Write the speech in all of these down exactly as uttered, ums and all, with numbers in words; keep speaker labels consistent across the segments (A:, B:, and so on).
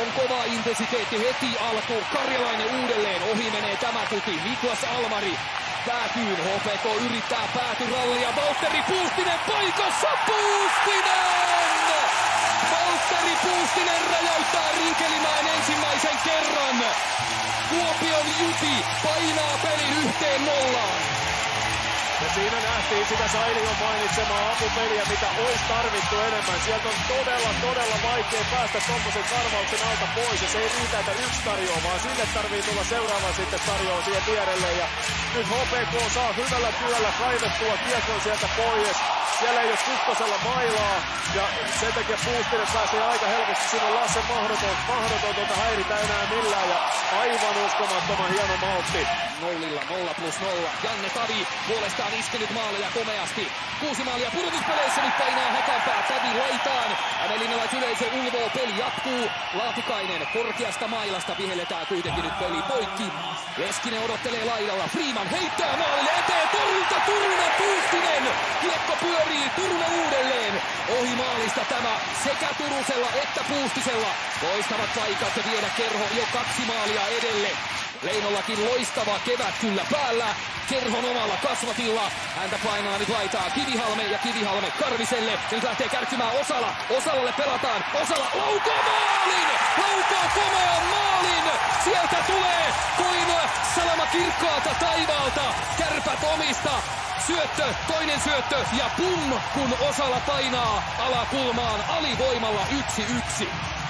A: on kova intensiteetti heti alkuun. Karjalainen uudelleen, ohi menee tämä tuti. Niklas Almari päätyyn, H P K yrittää päätyrallia. Valtteri Puustinen paikassa, Puustinen! Valtteri Puustinen räjäyttää Rinkelimäen ensimmäisen kerran. Kuopion Juti painaa pelin yhteen nollaan.
B: Ja siinä nähtiin sitä Sailion mainitsemaa apupeliä, mitä olisi tarvittu enemmän. Sieltä on todella, todella vaikea päästä tommosen karvauksen alta pois. Ja se ei riitä, että yksi tarjoaa, vaan sille tarvii tulla seuraava sitten tarjoaa siihen vierelle. Ja nyt H P K saa hyvällä työllä kaivettua kiekon sieltä pois. Siellä ei ole Kukkosella mailaa. Ja sen takia Puustinen pääsee aika helposti. Siinä on Lasse mahdoton, mahdoton tuota häiritä enää millään. Ja aivan uskomattoman hieno maltti.
A: Nollilla, nolla plus nolla. Janne Tavi puolestaan iskenyt maaleja komeasti. Kuusi maalia pudotuspeleissä, nyt painaa Hakanpää Tavi laitaan. Hämeenlinnalais yleisö ulvoo, peli jatkuu. Laatikainen korkeasta mailasta vihelletään kuitenkin nyt peli poikki. Leskinen odottelee laidalla. Freeman heittää maalille eteen. Torjunta Turunen, Puustinen. Kiekko pyörii, Turunen uudelleen. Ohi maalista tämä sekä Turusella että Puustisella. Loistavat paikat ja viedä Kerho jo kaksi maalia edelle. Leinollakin loistava kevät kyllä päällä. Kerhon omalla kasvatilla. Häntä painaa nyt laitaa Kivihalme ja Kivihalme Karviselle. Nyt lähtee kärkymään Osala. Osalalle pelataan. Osala laukoo maalin! Laukoo komean maalin! Sieltä tulee kuin salama kirkkaalta taivaalta. Kärpät omista. Syöttö, toinen syöttö ja pum, kun Osala painaa alakulmaan alivoimalla yksi yksi.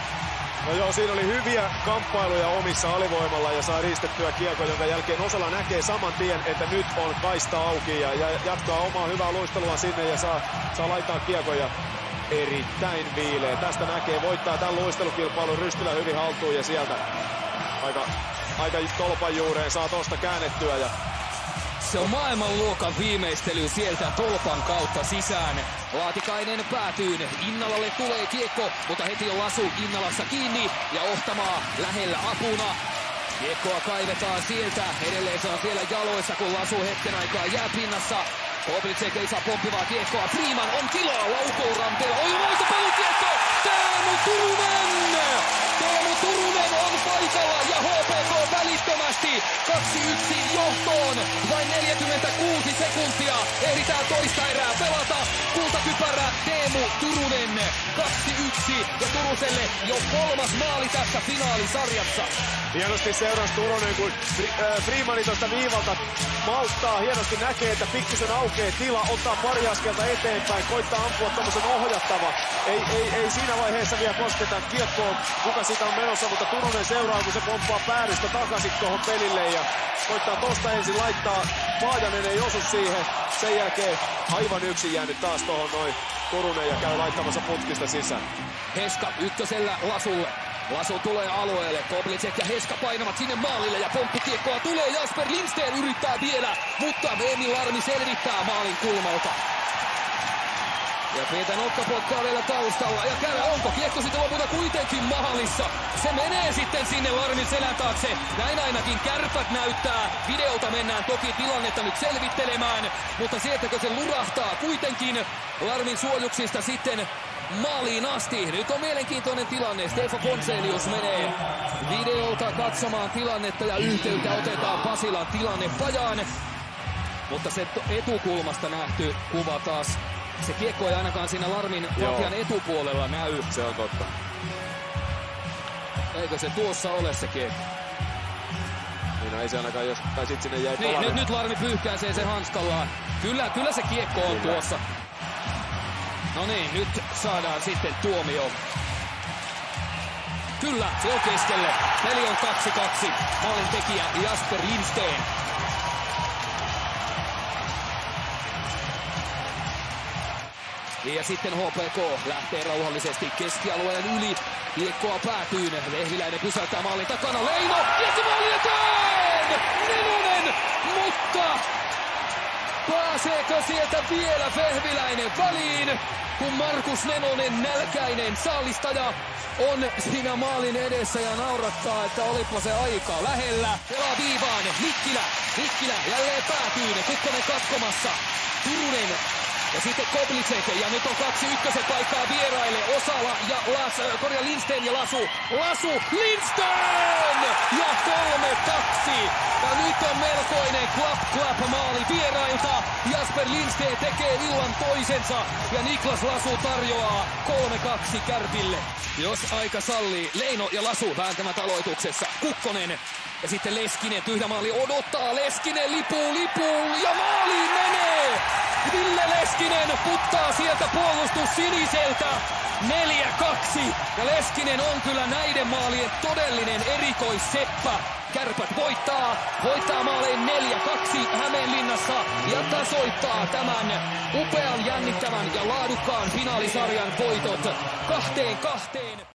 B: No joo, siinä oli hyviä kamppailuja omissa alivoimalla ja saa riistettyä kiekon, jonka jälkeen Osala näkee saman tien, että nyt on kaista auki ja, ja jatkaa omaa hyvää luistelua sinne ja saa, saa laittaa kiekon ja erittäin viileä. Tästä näkee, voittaa tämän luistelukilpailun Rystylä hyvin haltuun ja sieltä aika, aika tolpan juureen saa tosta käännettyä. Ja
A: se on maailmanluokan viimeistely sieltä tolpan kautta sisään. Laatikainen päätyyn. Innalalle tulee kiekko, mutta heti on Lasu Innalassa kiinni ja Ohtamaa lähellä apuna. Kiekkoa kaivetaan sieltä. Edelleen se on siellä jaloissa, kun Lasu hetken aikaa jää pinnassa. Koblitschek ei saa pomppivaa kiekkoa. Freeman on tilaa laukoon ranteella. Oi maistopallokiekko! Teemu Turunen! Teemu Turunen on paikalla ja H P K välittömästi kaksi yksi johtoon. Vain neljäkymmentäkuusi sekuntia. Ehditään toista erää pelata. Kultakypärä Teemu Turunen. kaksi yksi ja Turuselle jo kolmas maali tässä finaalisarjassa.
B: Hienosti seurasi Turunen, kun Freemani tuosta viivalta malttaa. Hienosti näkee, että pikkusen aukeaa tila, ottaa pari askelta eteenpäin, koittaa ampua tommosen ohjattava. Ei, ei, ei siinä vaiheessa vielä kosketa kiekkoon, kuka sitä on menossa, mutta Turunen seuraa, kun se pomppaa päädystä takaisin tuohon pelille ja koittaa tosta ensin laittaa. Paajanen ei osu siihen. Sen jälkeen aivan yksin jäänyt taas tuohon noin Turunen ja käy laittamassa putkista sisään.
A: Heska ykkösellä Lasulle. Lasu tulee alueelle, Koblitschek ja Heska painavat sinne maalille ja pomppukiekkoa tulee. Jasper Lindsten yrittää vielä, mutta Emil Larmi selvittää maalin kulmalta. Ja Peter Nokka potkaa vielä taustalla ja käy, onko kiekko sitten lopulta kuitenkin maalissa. Se menee sitten sinne Larmin selän taakse. Näin ainakin Kärpät näyttää. Videolta mennään toki tilannetta nyt selvittelemään, mutta sieltäkö se lurahtaa kuitenkin Larmin suojuksista sitten maaliin asti. Nyt on mielenkiintoinen tilanne. Stefan Ponselius menee videolta katsomaan tilannetta ja yhteyttä otetaan Pasilan tilannepajaan. Mutta se etukulmasta nähty kuva taas. Se kiekko ei ainakaan siinä Larmin lattian etupuolella näy.
B: Se on totta.
A: Eikö se tuossa ole se kiekko?
B: Niin no ei se ainakaan, jos tai sit sinne jäi
A: niin, nyt, nyt Larmi pyyhkäisee sen hanskallaan. Kyllä, kyllä se kiekko on kyllä tuossa. No niin, nyt saadaan sitten tuomio. Kyllä, se on keskelle. Peli on kaksi kaksi. Maalin tekijä Jasper Lindsten. Ja sitten H P K lähtee rauhallisesti keskialueen yli. Kiekkoa päätyyn. Vehviläinen pysäyttää maalin takana. Leino! Kiekko maali eteen! Nenonen! Mutta pääseekö sieltä vielä Vehviläinen väliin? Kun Markus Nenonen, nälkäinen saalistaja, on siinä maalin edessä ja naurattaa, että olipa se aika lähellä. Pelaa viivaan. Mikkilä. Mikkilä jälleen päätyyn. Kukkonen katkomassa. Turunen. Ja sitten Koblitschek, ja nyt on kaksi ykkösen paikkaa vieraille, Osala ja taas korja Lindsten ja Lasu. Lasu, Lindsten! Ja kolme kaksi. Ja nyt on melkoinen klap klap maali vierailta. Jasper Lindsten tekee illan toisensa ja Niklas Lasu tarjoaa kolme kaksi Kärpille. Jos aika sallii, Leino ja Lasu vääntävät aloituksessa. Kukkonen ja sitten Leskinen, tyhjä maali odottaa. Leskinen lipuu, lipuu ja maaliin menee! Ville Leskinen puttaa sieltä puolustus siniseltä. neljä kaksi. Ja Leskinen on kyllä näiden maalien todellinen erikoisseppä. Kärpät voittaa, voittaa maalein neljä kaksi Hämeenlinnassa ja tasoittaa tämän upean, jännittävän ja laadukkaan finaalisarjan voitot kahteen kahteen.